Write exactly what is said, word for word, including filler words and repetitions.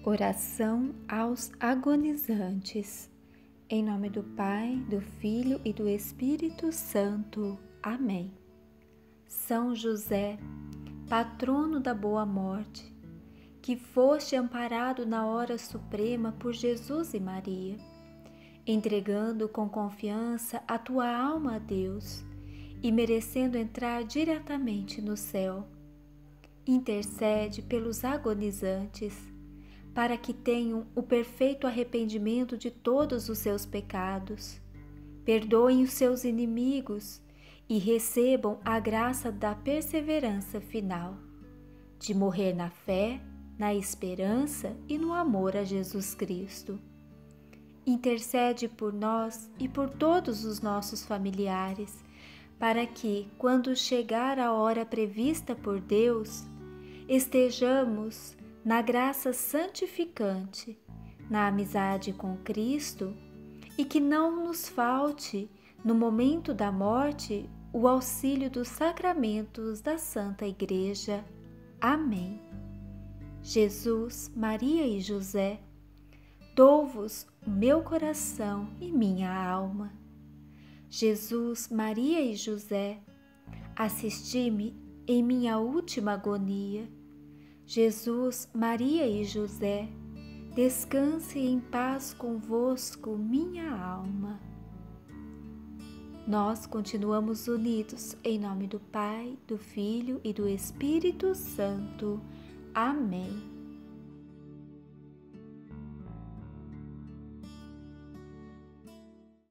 Oração aos agonizantes. Em nome do Pai, do Filho e do Espírito Santo. Amém. São José, patrono da boa morte, que foste amparado na hora suprema por Jesus e Maria, entregando com confiança a tua alma a Deus e merecendo entrar diretamente no céu. Intercede pelos agonizantes, para que tenham o perfeito arrependimento de todos os seus pecados, perdoem os seus inimigos e recebam a graça da perseverança final, de morrer na fé, na esperança e no amor a Jesus Cristo. Intercede por nós e por todos os nossos familiares, para que, quando chegar a hora prevista por Deus, estejamos na graça santificante, na amizade com Cristo, e que não nos falte, no momento da morte, o auxílio dos sacramentos da Santa Igreja. Amém. Jesus, Maria e José, dou-vos o meu coração e minha alma. Jesus, Maria e José, assisti-me em minha última agonia. Jesus, Maria e José, descanse em paz convosco minha alma. Nós continuamos unidos em nome do Pai, do Filho e do Espírito Santo. Amém.